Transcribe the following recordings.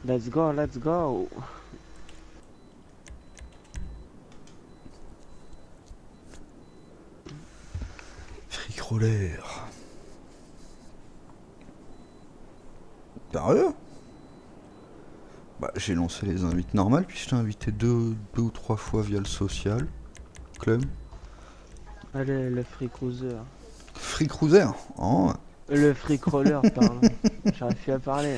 Let's go, let's go. Fric roller. Sérieux? Bah j'ai lancé les invites normales, puis je t'ai invité deux ou trois fois via le social. Club. Allez, le free cruiser. Free cruiser. Oh. Le free crawler, pardon. J'arrive plus à parler.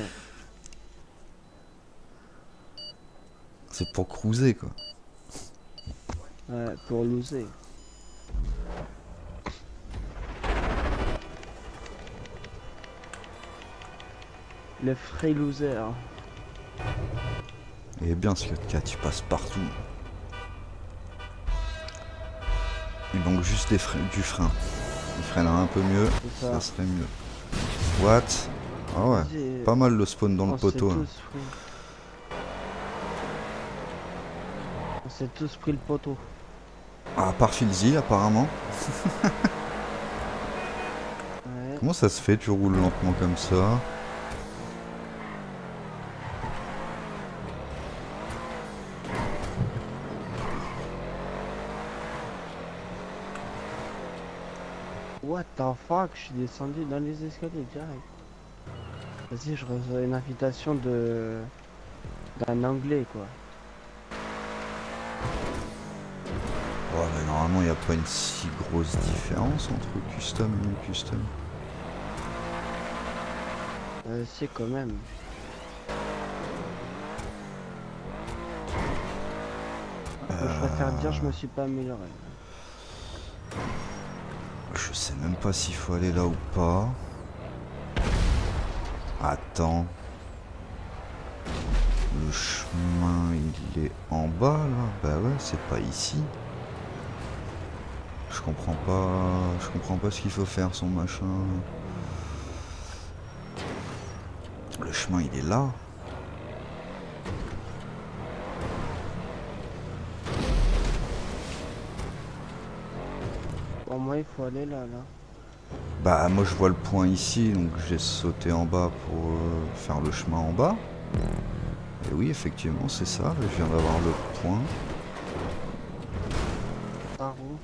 C'est pour cruiser quoi. Ouais, pour loser. Le free loser. Et bien ce 4x4 tu passes partout. Il manque juste du frein. Il freinerait un peu mieux, C'est ça. ça serait mieux. What? Ah ouais, Vas-y, pas mal le spawn dans le on s'est poteau. Hein. tous pris. On s'est tous pris le poteau. Ah, à part Filzy apparemment. Ouais. Comment ça se fait, tu roules lentement comme ça? What the fuck, je suis descendu dans les escaliers direct. Vas-y, je reçois une invitation d'un anglais quoi. Ouais, mais normalement il n'y a pas une si grosse différence entre custom et non custom. C'est quand même. Je préfère dire je me suis pas amélioré. Je sais même pas s'il faut aller là ou pas. Attends. Le chemin il est en bas là. Bah ouais, c'est pas ici. Je comprends pas ce qu'il faut faire son machin. Le chemin il est là. Pour moi, il faut aller là. Bah moi je vois le point ici, donc j'ai sauté en bas pour faire le chemin en bas. Et oui effectivement c'est ça, je viens d'avoir le point. Par où?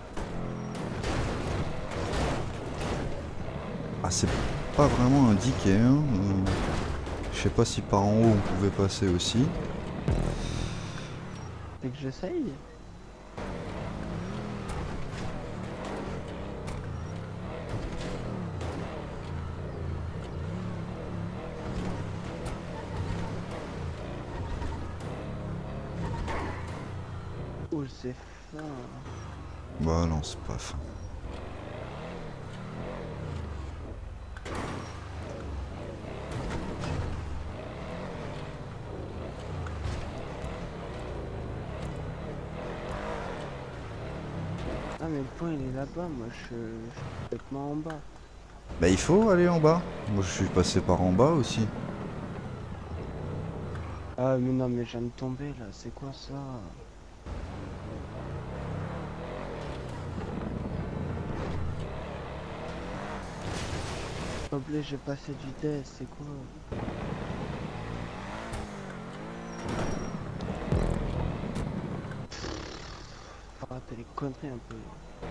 Ah c'est pas vraiment indiqué hein. Je sais pas si par en haut on pouvait passer aussi. C'est que j'essaye. Oh, c'est fin. Bah non c'est pas fin. Ah, mais le point il est là-bas. Moi, je suis complètement en bas. Bah il faut aller en bas. Moi je suis passé par en bas aussi. Ah, mais non, mais je viens de tomber là. C'est quoi ça? Obligé, j'ai passé de vitesse. C'est quoi? Faut arrêter les conneries un peu.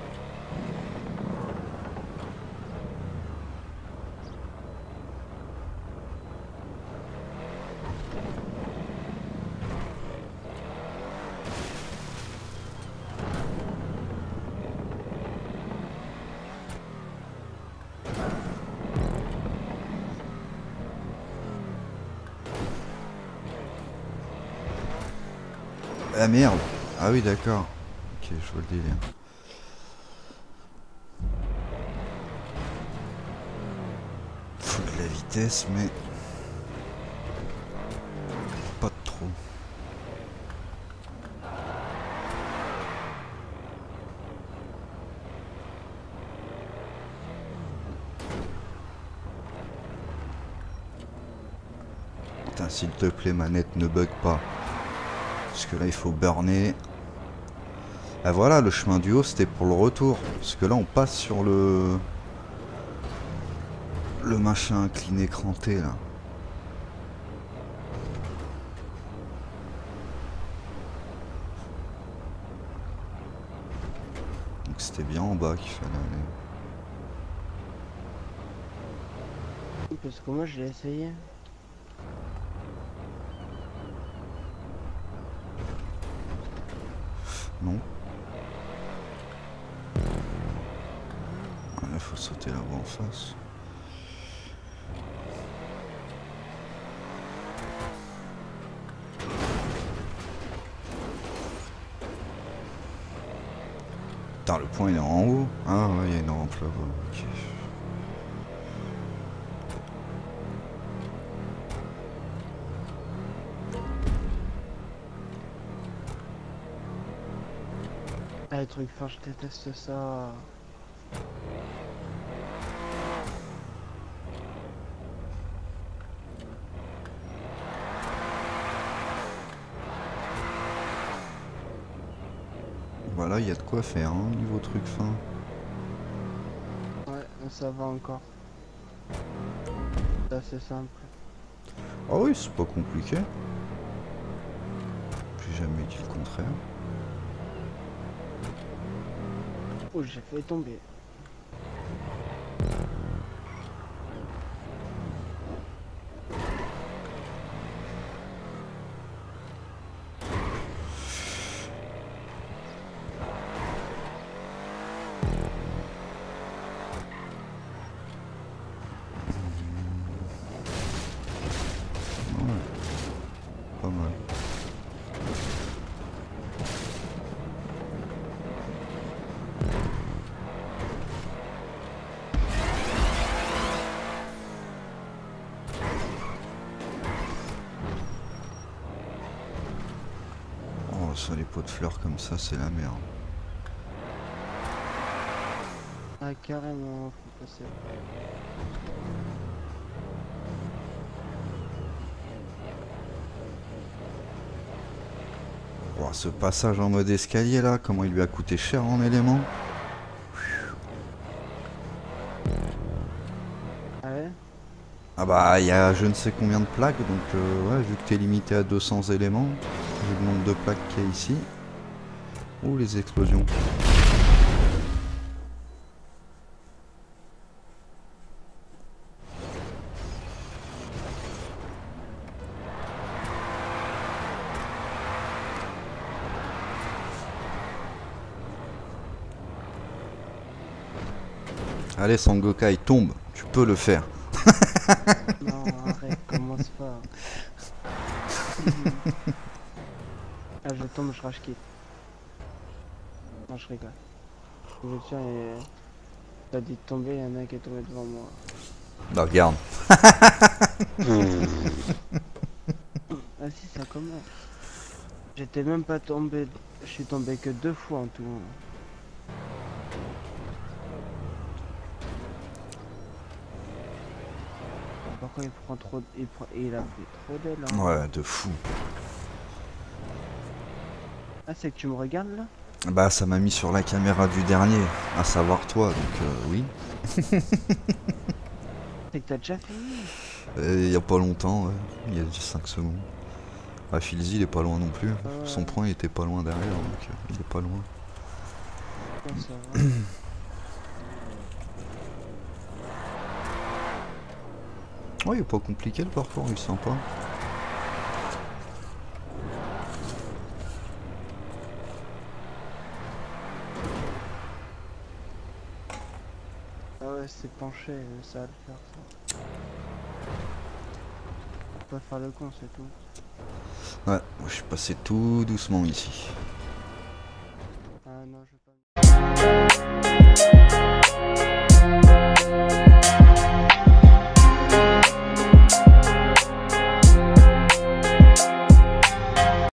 Ah merde. Ah oui d'accord. Ok je vois le délire. Faut de la vitesse mais pas de trop. Putain s'il te plaît manette ne bug pas. Parce que là il faut burner. Ah voilà le chemin du haut c'était pour le retour. Parce que là on passe sur le machin incliné cranté là. c'était bien en bas qu'il fallait aller. Parce que moi je l'ai essayé. Non. Ah, là faut sauter là-bas en face. Putain, le point il est en haut. Ah ouais, il y a une rampe là-bas. Ok. Ah, les trucs fins, je déteste ça. Voilà, il y a de quoi faire, hein, niveau truc fin. Ouais, ça va encore. C'est assez simple. Ah oui, c'est pas compliqué. J'ai jamais dit le contraire. Oh, j'ai fait tomber. Ouais, pas mal. Oh, ça, les pots de fleurs comme ça, c'est la merde. Ah, carrément, faut passer. Oh, ce passage en mode escalier là, comment il lui a coûté cher en éléments. Ah ouais? Ah bah, il y a je ne sais combien de plaques, donc ouais, vu que t'es limité à 200 éléments, vu le nombre de plaques qu'il y a ici. Oh, les explosions. Allez, Sangokai, tombe, tu peux le faire. Non, arrête, commence pas. Ah, je tombe, je rage quitte. Non, je rigole. Je tiens et... T'as dit de tomber, il y en a un qui est tombé devant moi. Bah, regarde. Ah si, ça commence. J'étais même pas tombé, je suis tombé que 2 fois en tout. Pourquoi il prend trop, il a pris trop d'aile hein. Ouais, de fou. Ah, c'est que tu me regardes là? Bah, ça m'a mis sur la caméra du dernier, à savoir toi, donc oui. C'est que t'as déjà fini. Il y a pas longtemps, ouais. Il y a 5 secondes. Ah, Filzy, il est pas loin non plus. Son point, il était pas loin derrière, donc il est pas loin. Oh, ça va. Ouais, il est pas compliqué le parcours, il est sympa. Ah ouais, c'est penché, ça va le faire ça. Faut pas faire le con, c'est tout. Ouais, moi je suis passé tout doucement ici.